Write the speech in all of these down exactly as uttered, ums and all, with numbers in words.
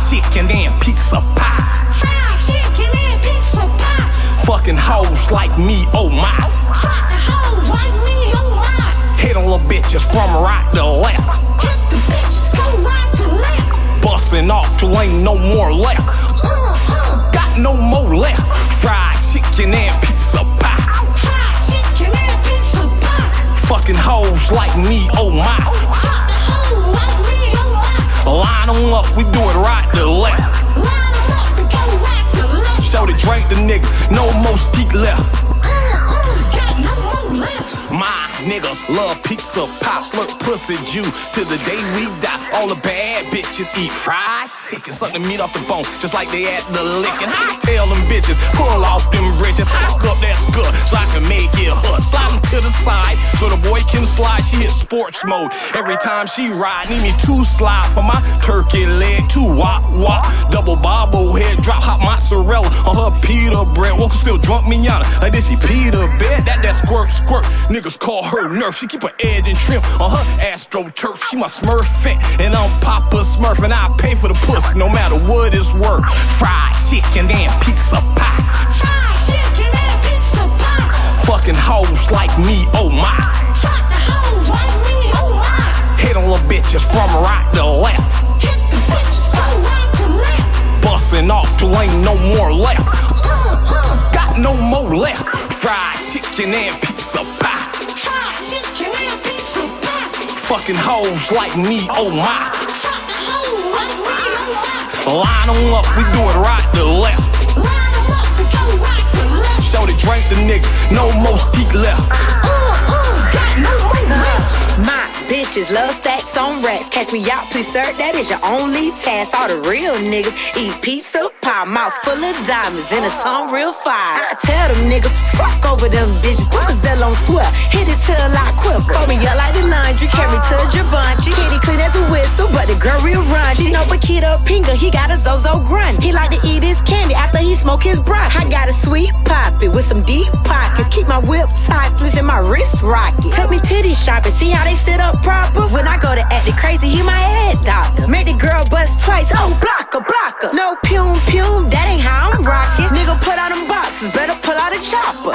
chicken and pizza pie. Fried chicken and pizza pie. Fucking hoes like me, oh my. Fucking hoes like me, oh my. Hit on little bitches from right to left. Hit the bitches, go right to left. Bustin' off till ain't no more left. Uh, uh. Got no more left. Fried chicken and pizza pie. Fried chicken and pizza pie. Fucking hoes like me, oh my. Fucking hoes like me, oh my. Line them up, we do it right to left. Line 'em up and go right to left. Show the drink the nigga, no more steak left. Uh, uh. Got no more left. My niggas love pizza pie, slurp pussy Jew till the day we die. All the bad bitches eat fried chicken, suck the meat off the bone just like they at the lickin'. I tell them bitches, pull off them bridges, hook up that's good so I can make it hot. Slide them to the side so the boy can slide. She hit sports mode every time she ride. Need me two slide for my turkey leg, two wop wop, double bobblehead, drop hot mozzarella on her pita bread. Woke still drunk miana like this she pita bed. That that squirt squirt. Niggas call her Nerf. She keep her edge and trim on her AstroTurf. She my Smurf fit, and I'm Papa Smurf, and I pay for the pussy no matter what it's worth. Fried chicken and pizza pie. Fried chicken and pizza pie. Fucking hoes like me, oh my. Fucking hoes like me, oh my. Hit on little bitches from right to left. Hit the bitches, go right to left. Bustin' off till ain't no more left. Uh, uh. Got no more left. Fried chicken and pizza pie. Fried chicken and pizza pie. Fucking hoes like me, oh my. Fucking hoes like me, oh my. Line them up, we do it right to left. Line 'em up and go right to left. Show the drink the nigga, no more steak left. Uh, uh. Got no more left. My bitches love stacks on racks. Catch me out, please, sir, that is your only task. All the real niggas eat pizza pie, mouth full of diamonds and a tongue real fire. I tell them niggas, fuck over them digits. Put the Zell on swear, hit it till I quiver. Fold me up like the laundry, carry to Givenchy. Kitty clean as a whistle, but the girl real raunchy. No Bakita Pinga, he got a Zozo grunt. He like to eat his candy after he smoke his brunt. I got a sweet poppy with some deep pockets. Keep my whip topless and my wrist rocket. Took me titty shopping, see how they sit up proper. When I go to acting crazy, he my head doctor. Make the girl bust twice, oh blocker, blocker. No pum pum, that ain't how I'm rocking. Nigga put out them boxes, better pull out a chopper.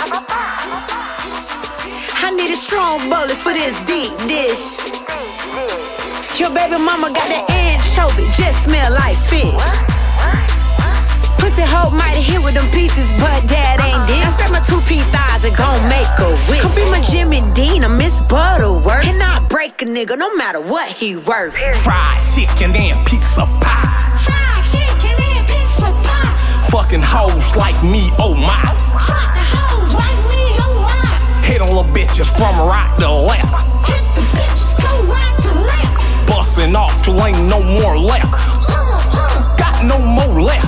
I need a strong bullet for this deep dish. Your baby mama got that anchovy, just smell like fish. Pussy hoe might hit with them pieces, but that ain't this. I said my two P thighs and gon' make a wish. Come be my Jimmy Dean, I miss Butterworth. And I break a nigga no matter what he worth. Fried chicken and pizza pie. Fried chicken and pizza pie. Fucking hoes like me, oh my. Fucking hoes like me, oh my. Hit on little bitches from right to left. Hit the bitches, go right to left. Bustin' off till ain't no more left. Uh, uh. Got no more left.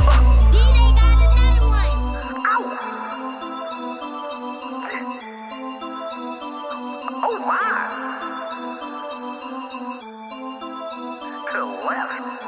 Oh my! To the left.